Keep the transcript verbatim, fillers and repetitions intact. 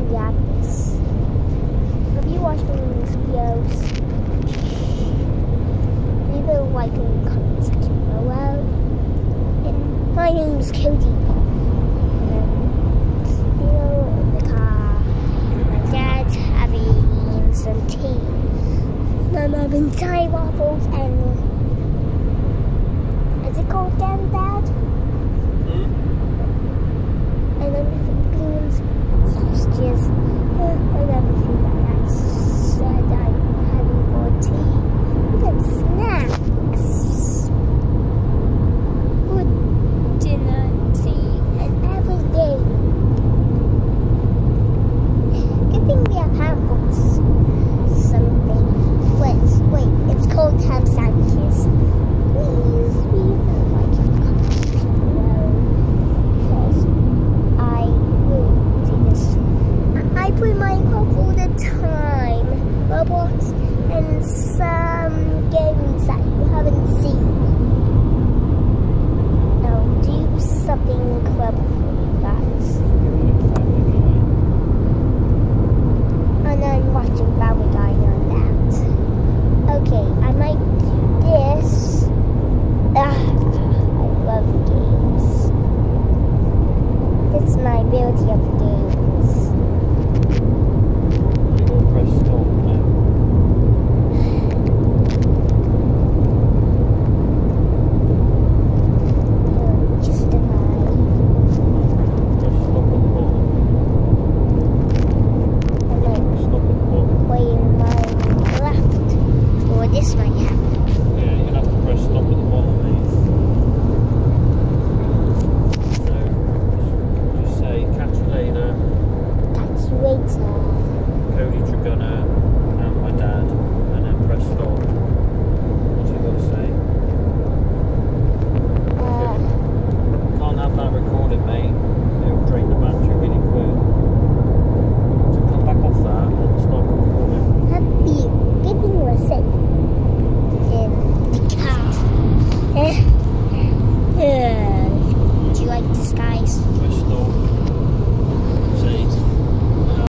react this. Have you watched any of these videos? Leave a like in the comment section below. And my name is Cody. And I'm still in the car. My dad's having some tea. I'm having Thai waffles and is it called again, Dad? Hmm? And I'm having beans, sausages, and everything like that. Said I'm having more tea, even snacks, good dinner, tea, and everything. Good thing we have hamburgers. Something. Wait, wait, it's called ham sandwiches. Please, leave a like and comment below because I will do this. I, I play Minecraft all the time, Roblox, and some games that you haven't seen. I'll do something clever for you guys. And I'm watching Family Guy on that. Okay, I might do this. Ah, I love games. This is my ability of the game.